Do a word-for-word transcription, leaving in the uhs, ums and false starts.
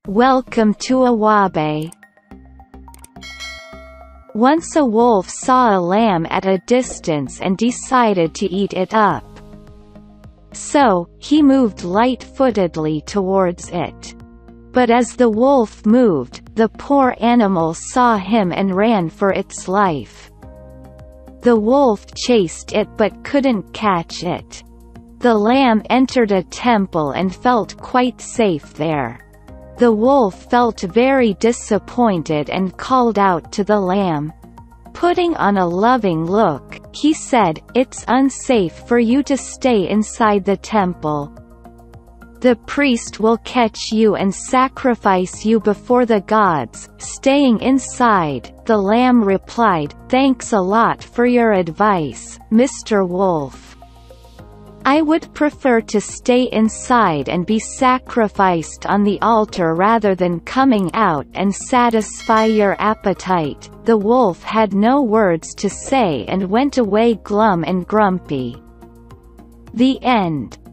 Welcome to Awabe. Once a wolf saw a lamb at a distance and decided to eat it up. So, he moved light-footedly towards it. But as the wolf moved, the poor animal saw him and ran for its life. The wolf chased it but couldn't catch it. The lamb entered a temple and felt quite safe there. The wolf felt very disappointed and called out to the lamb. Putting on a loving look, he said, "It's unsafe for you to stay inside the temple. The priest will catch you and sacrifice you before the gods, staying inside." The lamb replied, "Thanks a lot for your advice, Mister Wolf. I would prefer to stay inside and be sacrificed on the altar rather than coming out and satisfy your appetite." The wolf had no words to say and went away glum and grumpy. The end.